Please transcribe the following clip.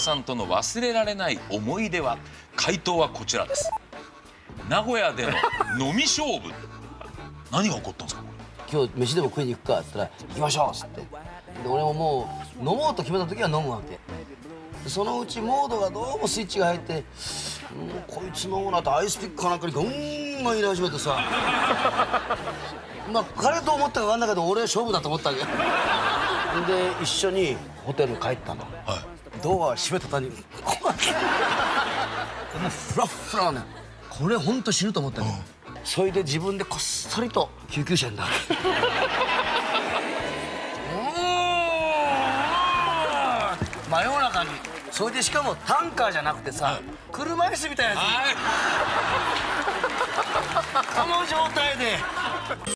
さんとの忘れられない思い出は、回答はこちらです。名古屋での飲み勝負。何が起こったんですか？ 今日飯でも食いに行くかっつったら「行きましょう」っつって。で俺ももう飲もうと決めた時は飲むわけで、そのうちモードがどうもスイッチが入って「こいつ飲むな」ってアイスピックかなんかにガンガン入れ始めてさまあ彼と思ったか分かんないけど俺は勝負だと思ったわけで一緒にホテル帰ったの、はい、ドア閉めた途端にこうやってもうフラッフラね、これほんと死ぬと思ったけど、それで自分でこっそりと救急車になる真夜中に。それでしかもタンカーじゃなくてさ、車椅子みたいなやつ、この状態で